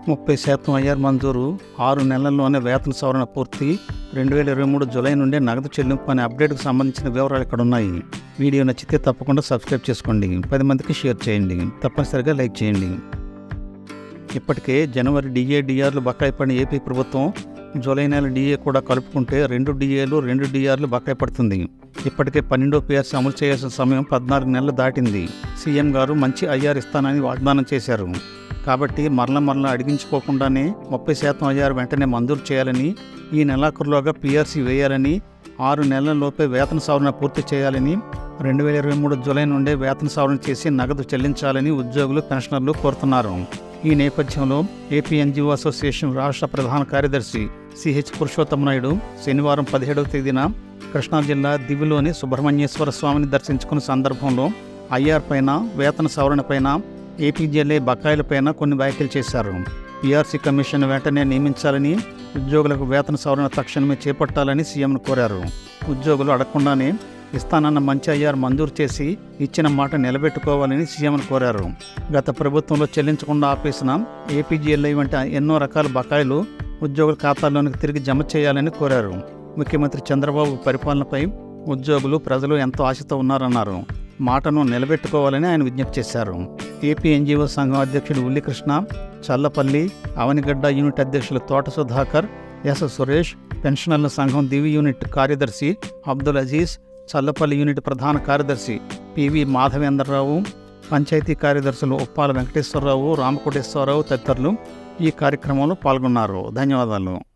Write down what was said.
30% IR మంజూరు, 6 నెలల్లోనే వేతన సవరణ పూర్తి, 2023 జూలై నుండే నగదు చెల్లింపు అనే అప్డేట్కు సంబంధించిన వివరాలు ఇక్కడ ఉన్నాయి. వీడియో నచ్చితే తప్పకుండా సబ్స్క్రైబ్ చేసుకోండి, 10 మందికి షేర్ చేయండి, తప్పనిసరిగా లైక్ చేయండి. ఇప్పటికే జనవరి డిఏ డిఆర్లు బకాయి పడిన ఏపీ ప్రభుత్వం జూలై నెల డిఏ కూడా కలుపుకుంటే 2 డిఏలు 2 డిఆర్లు బకాయి పడుతుంది. ఇప్పటికే 12వ పిఆర్సీ అమలు చేయాల్సిన సమయం 14 నెలలు దాటింది. సీఎం గారు మంచి ఐఆర్ ఇస్తానని వాగ్దానం చేశారు. కాబట్టి మరల అడిగించుకోకుండానే 30% ఐఆర్ వెంటనే మంజూరు చేయాలని, ఈ నెలాఖరులోగా పిఆర్సీ వేయాలని, 6 నెలలలోపే వేతన సవరణ పూర్తి చేయాలని, 2023 జూలై నుండే వేతన సవరణ చేసి నగదు చెల్లించాలని ఉద్యోగులు, పెన్షనర్లు కోరుతున్నారు. ఈ నేపథ్యంలో ఏపీ ఎన్జీఓ అసోసియేషన్ రాష్ట్ర ప్రధాన కార్యదర్శి సిహెచ్ పురుషోత్తమ నాయుడు శనివారం 17వ తేదీన కృష్ణా జిల్లా దివిలోని సుబ్రహ్మణ్యేశ్వర స్వామిని దర్శించుకున్న సందర్భంలో ఐఆర్ పైన, వేతన సవరణ పైన, ఏపీజీఎల్ఏ బకాయిలపైన కొన్ని వ్యాఖ్యలు చేశారు. పీఆర్సీ కమిషన్ వెంటనే నియమించాలని, ఉద్యోగులకు వేతన సవరణ తక్షణమే చేపట్టాలని సీఎంను కోరారు. ఉద్యోగులు అడగకుండానే ఇస్తానన్న మంచి ఐఆర్ మంజూరు చేసి ఇచ్చిన మాట నిలబెట్టుకోవాలని సీఎంను కోరారు. గత ప్రభుత్వంలో చెల్లించకుండా ఆపేసిన ఏపీజీఎల్ఐ వంటి ఎన్నో రకాల బకాయిలు ఉద్యోగుల ఖాతాల్లోనికి తిరిగి జమ చేయాలని కోరారు. ముఖ్యమంత్రి చంద్రబాబు పరిపాలనపై ఉద్యోగులు, ప్రజలు ఎంతో ఆశతో ఉన్నారన్నారు. మాటను నిలబెట్టుకోవాలని ఆయన విజ్ఞప్తి చేశారు. ఏపీ ఎన్జీఓ సంఘం అధ్యక్షుడు ఉల్లికృష్ణ, చల్లపల్లి, అవనిగడ్డ యూనిట్ అధ్యక్షులు తోట సుధాకర్, ఎస్ సురేష్, పెన్షనర్ల సంఘం దివి యూనిట్ కార్యదర్శి అబ్దుల్ అజీజ్, చల్లపల్లి యూనిట్ ప్రధాన కార్యదర్శి పివి మాధవేంద్రరావు, పంచాయతీ కార్యదర్శులు ఉప్పాల వెంకటేశ్వరరావు, రామకోటేశ్వరరావు తదితరులు ఈ కార్యక్రమంలో పాల్గొన్నారు. ధన్యవాదాలు.